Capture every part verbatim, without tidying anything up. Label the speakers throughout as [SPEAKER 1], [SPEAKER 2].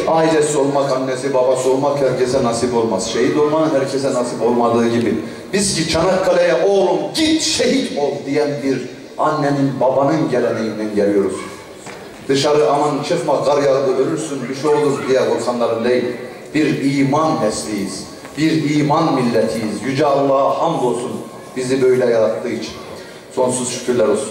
[SPEAKER 1] Ailesi olmak, annesi, babası olmak herkese nasip olmaz. Şehit olmanın herkese nasip olmadığı gibi. Biz ki Çanakkale'ye oğlum git şehit ol diyen bir annenin, babanın geleneğinden geliyoruz. Dışarı aman çıkma, kar yağdı, ölürsün, bir şey olur diye korkanların değil. Bir iman nesliyiz, bir iman milletiyiz. Yüce Allah'a hamdolsun bizi böyle yarattığı için. Sonsuz şükürler olsun.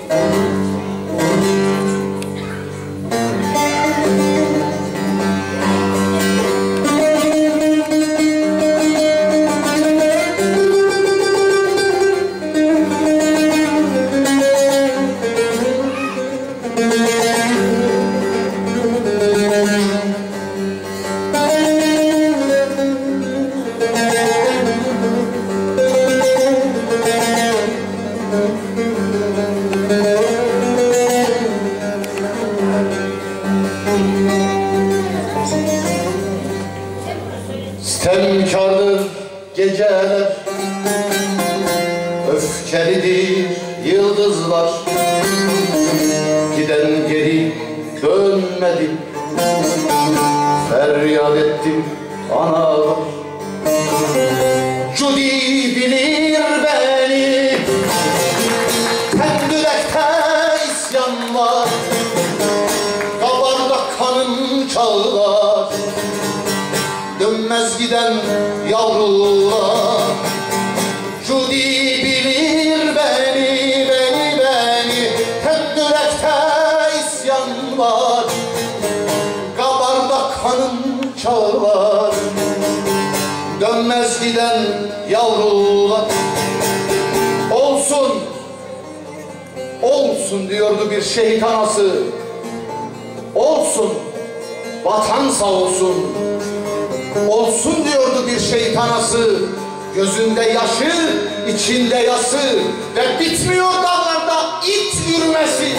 [SPEAKER 2] Sitemkardır geceler, öfkelidir yıldızlar. Giden geri dönmedi, feryat ettim analar. Judy bilir beni, tendürekte isyan var. Damarda kanım çağlar, dönmez giden yavrular. Judy bilir beni, beni, beni, tendürekte isyan var. Kabarda kanım çağlar, dönmez giden yavrular. Olsun, olsun diyordu bir şehit anası. Olsun, vatan sağ olsun. Olsun diyordu bir şehit anası. Gözünde yaşı, içinde yası ve bitmiyor dağlarda it yürümesi.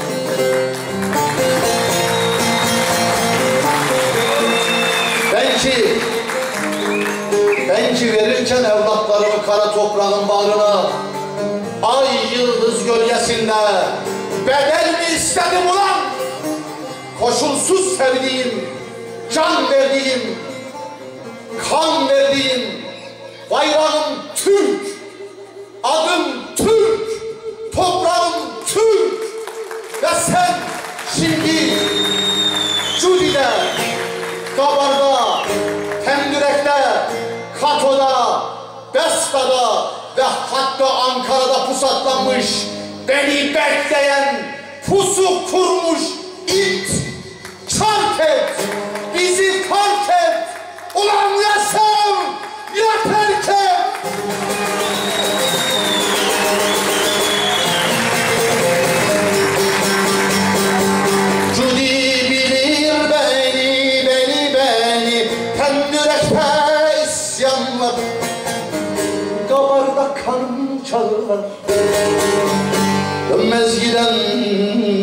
[SPEAKER 2] Ben ki, ben ki verirken evlatlarımı kara toprağın bağrına, ay yıldız gölgesinde bedel mi istedim ulan? Koşulsuz sevdiğim, can verdiğim, kan verdiğim, bayrağım Türk, adım Türk, toprağım Türk. Ve sen şimdi Judy'de, Kabar'da, Tendürek'te, Kato'da, Beska'da ve hatta Ankara'da pusatlanmış, beni bekleyen, pusu kurmuş it, çark et, bizi fark et. Ulan ya sev, ya terk et. Judy bilir beni, beni, beni, tendürekte isyanlar. Kabarda kanım çağlar, dönmez giden